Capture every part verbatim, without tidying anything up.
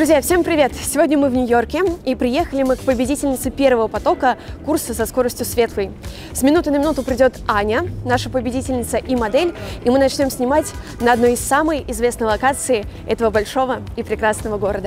Друзья, всем привет! Сегодня мы в Нью-Йорке и приехали мы к победительнице первого потока курса со скоростью светлой. С минуты на минуту придет Аня, наша победительница и модель, и мы начнем снимать на одной из самых известных локаций этого большого и прекрасного города.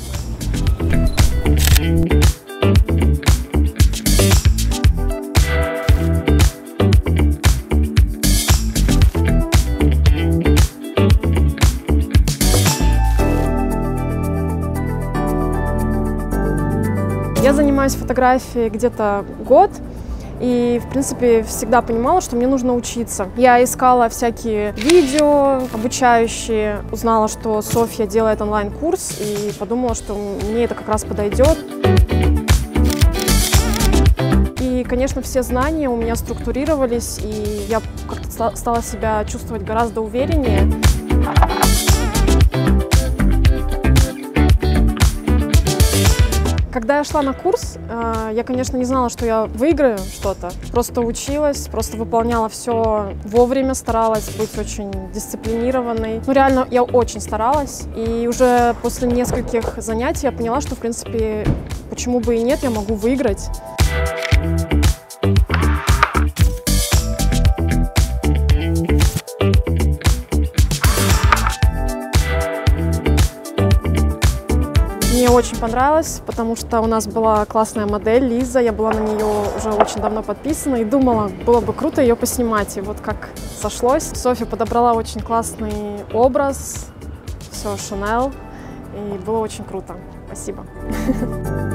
Я занимаюсь фотографией где-то год и, в принципе, всегда понимала, что мне нужно учиться. Я искала всякие видео обучающие, узнала, что Софья делает онлайн-курс и подумала, что мне это как раз подойдет. И, конечно, все знания у меня структурировались, и я как-то стала себя чувствовать гораздо увереннее. Когда я шла на курс, я, конечно, не знала, что я выиграю что-то. Просто училась, просто выполняла все вовремя, старалась быть очень дисциплинированной. Ну, реально, я очень старалась. И уже после нескольких занятий я поняла, что, в принципе, почему бы и нет, я могу выиграть. Мне очень понравилось, потому что у нас была классная модель Лиза, я была на нее уже очень давно подписана и думала, было бы круто ее поснимать. И вот как сошлось. Софья подобрала очень классный образ, все Шанель, и было очень круто. Спасибо.